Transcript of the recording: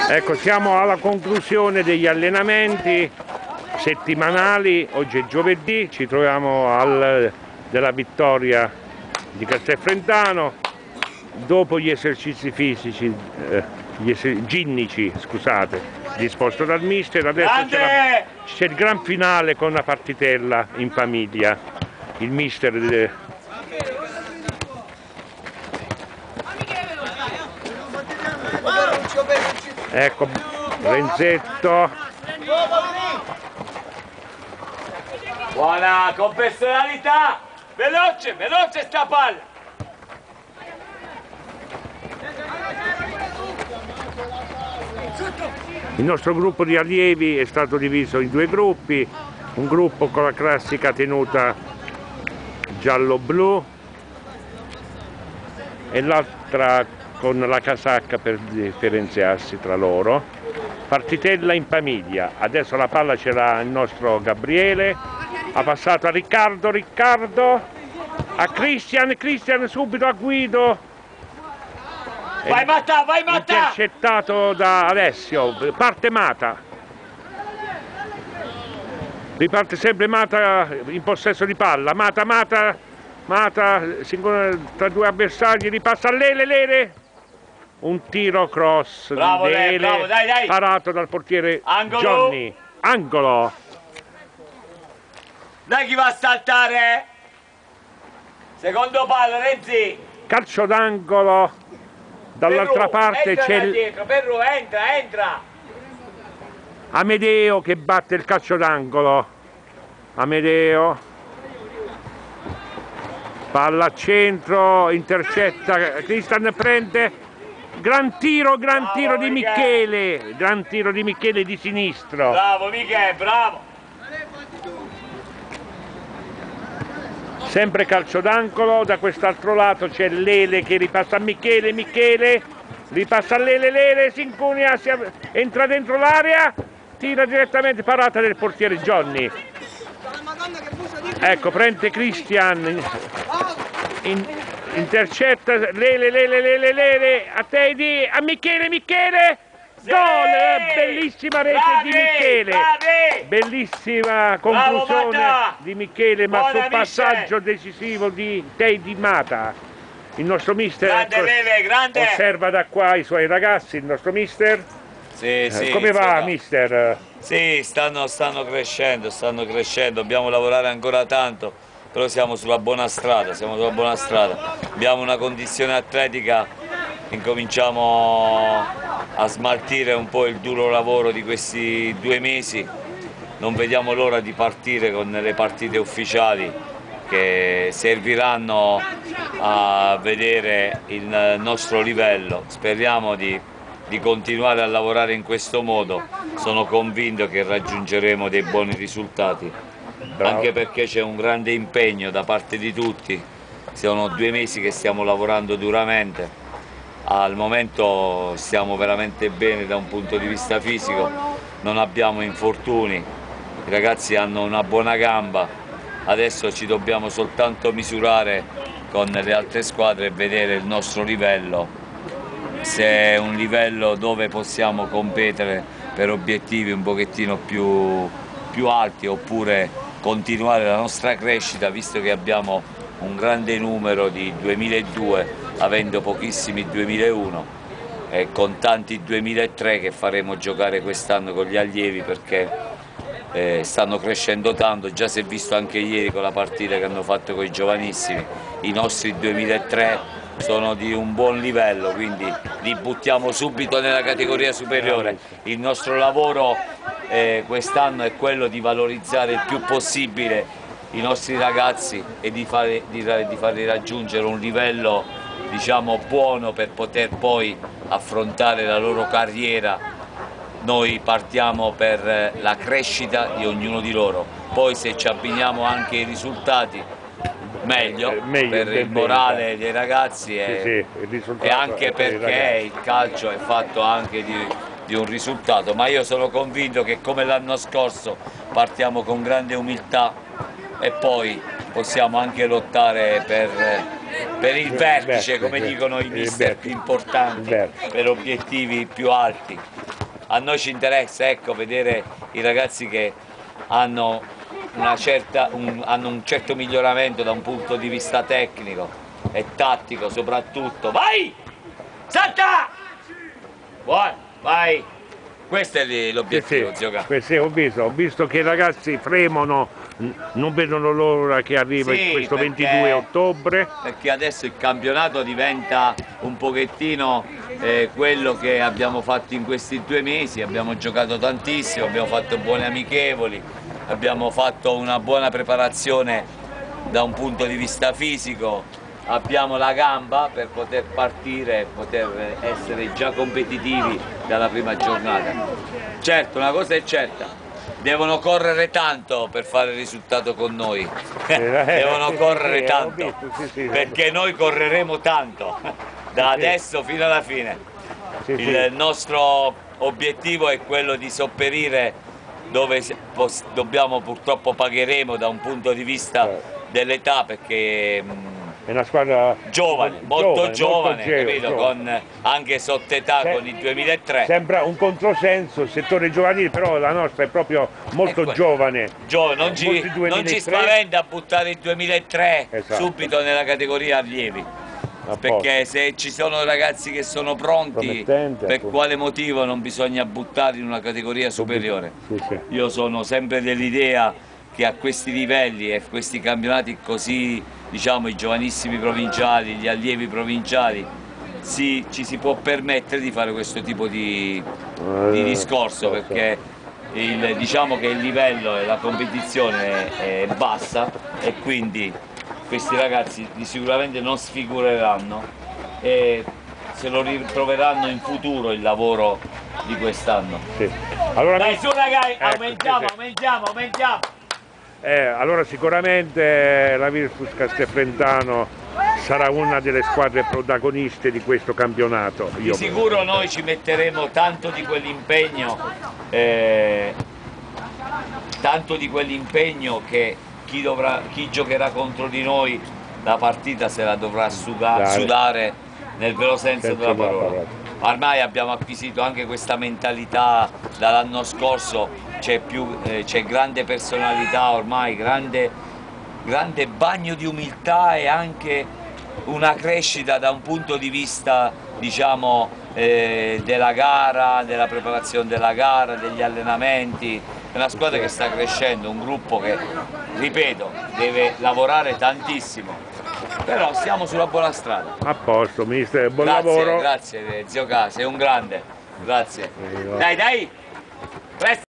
Ecco, siamo alla conclusione degli allenamenti settimanali. Oggi è giovedì, ci troviamo della Vittoria di Castelfrentano. Dopo gli esercizi fisici, ginnici, scusate, disposto dal mister, adesso c'è il gran finale con una partitella in famiglia. Il mister ecco Renzetto, buona, con personalità, veloce, veloce sta palla. Il nostro gruppo di allievi è stato diviso in due gruppi, un gruppo con la classica tenuta giallo-blu e l'altra con la casacca per differenziarsi tra loro. Partitella in famiglia, adesso la palla ce l'ha il nostro Gabriele, ha passato a Riccardo, a Cristian subito a Guido. Vai Mata, vai Mata! Intercettato da Alessio, parte Mata. Riparte sempre Mata in possesso di palla, Mata, tra due avversari, ripassa a Lele. Un tiro cross, bravo, Lele, bravo, dai. Parato dal portiere Angolo. Johnny. Angolo. Dai, chi va a saltare? Secondo palla, Renzi. Calcio d'angolo. Dall'altra parte c'è Perru, entra. Amedeo che batte il calcio d'angolo. Amedeo. Palla a centro, intercetta, Cristian prende. Gran tiro di Michele. Gran tiro di Michele di sinistro. Bravo Michele, bravo. Sempre calcio d'angolo, da quest'altro lato c'è Lele che ripassa a Michele, ripassa a Lele, si incunia, entra dentro l'area, tira direttamente, parata del portiere Johnny. Ecco, prende Cristian, intercetta Lele, a Teddy, a Michele. Gol! Bellissima rete di Michele, bellissima conclusione di Michele, ma sul passaggio decisivo di Teddy Mata. Il nostro mister grande. Osserva da qua i suoi ragazzi, il nostro mister. Sì, come va mister? Sì, stanno crescendo, dobbiamo lavorare ancora tanto, però siamo sulla buona strada, abbiamo una condizione atletica, incominciamo a smaltire un po' il duro lavoro di questi 2 mesi, non vediamo l'ora di partire con le partite ufficiali che serviranno a vedere il nostro livello. Speriamo di continuare a lavorare in questo modo, sono convinto che raggiungeremo dei buoni risultati. Bravo. Anche perché c'è un grande impegno da parte di tutti, sono 2 mesi che stiamo lavorando duramente. Al momento stiamo veramente bene da un punto di vista fisico, non abbiamo infortuni, i ragazzi hanno una buona gamba, adesso ci dobbiamo soltanto misurare con le altre squadre e vedere il nostro livello, se è un livello dove possiamo competere per obiettivi un pochettino più alti oppure continuare la nostra crescita, visto che abbiamo un grande numero di 2002 avendo pochissimi 2001 e con tanti 2003 che faremo giocare quest'anno con gli allievi, perché stanno crescendo tanto, già si è visto anche ieri con la partita che hanno fatto con i giovanissimi, i nostri 2003 sono di un buon livello, quindi li buttiamo subito nella categoria superiore. Il nostro lavoro quest'anno è quello di valorizzare il più possibile i nostri ragazzi e di farli raggiungere un livello, diciamo, buono per poter poi affrontare la loro carriera. Noi partiamo per la crescita di ognuno di loro, poi se ci abbiniamo anche i risultati meglio per il morale dei ragazzi e anche perché il calcio è fatto anche di un risultato, ma io sono convinto che come l'anno scorso partiamo con grande umiltà e poi possiamo anche lottare per il vertice, come dicono i mister più importanti, per obiettivi più alti. a noi ci interessa, ecco, vedere i ragazzi che hanno un certo miglioramento da un punto di vista tecnico e tattico soprattutto. Vai! Salta! Buono, vai! Questo è l'obiettivo, Zio Ca. Ho visto che i ragazzi fremono, non vedono l'ora che arriva questo 22 ottobre. Perché adesso il campionato diventa un pochettino quello che abbiamo fatto in questi 2 mesi, abbiamo giocato tantissimo, abbiamo fatto buone amichevoli, abbiamo fatto una buona preparazione da un punto di vista fisico, abbiamo la gamba per poter partire e poter essere già competitivi dalla prima giornata. Certo, una cosa è certa, devono correre tanto per fare il risultato con noi, devono correre tanto, perché noi correremo tanto, da adesso fino alla fine. Il nostro obiettivo è quello di sopperire dove dobbiamo, purtroppo pagheremo da un punto di vista dell'età, perché è una squadra giovane, molto giovane, capito? Con anche sotto età, con il 2003. Sembra un controsenso il settore giovanile, però la nostra è proprio molto giovane. Non ci spaventa a buttare il 2003 subito nella categoria allievi. Perché se ci sono ragazzi che sono pronti, per quale motivo non bisogna buttarli in una categoria superiore? Io sono sempre dell'idea che a questi livelli e a questi campionati così, diciamo, i giovanissimi provinciali, gli allievi provinciali, ci si può permettere di fare questo tipo di discorso, perché diciamo che il livello e la competizione è bassa e quindi questi ragazzi sicuramente non sfigureranno e se lo ritroveranno in futuro il lavoro di quest'anno. Allora, dai su ragazzi, aumentiamo! Allora sicuramente la Virtus Castelfrentano sarà una delle squadre protagoniste di questo campionato. Di sicuro noi ci metteremo tanto di quell'impegno che chi giocherà contro di noi la partita se la dovrà sudare nel vero senso della parola. Ormai abbiamo acquisito anche questa mentalità dall'anno scorso, c'è grande personalità ormai, grande bagno di umiltà e anche una crescita da un punto di vista, diciamo, della gara, della preparazione della gara, degli allenamenti. È una squadra che sta crescendo, un gruppo che, ripeto, deve lavorare tantissimo. Però siamo sulla buona strada. A posto, mister, buon lavoro. Grazie, Zio Ca, sei un grande. Grazie. Dai!